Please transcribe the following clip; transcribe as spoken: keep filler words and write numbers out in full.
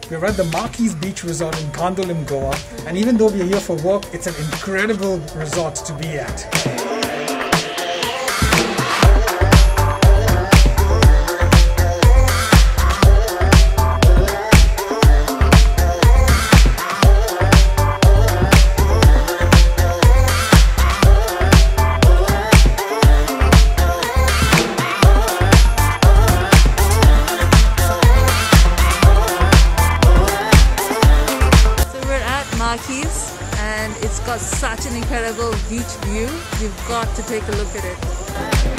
We're at the Marquis Beach Resort in Gondolin, Goa, and even though we are here for work, it's an incredible resort to be at. Marquis, and it's got such an incredible beach view. You've got to take a look at it.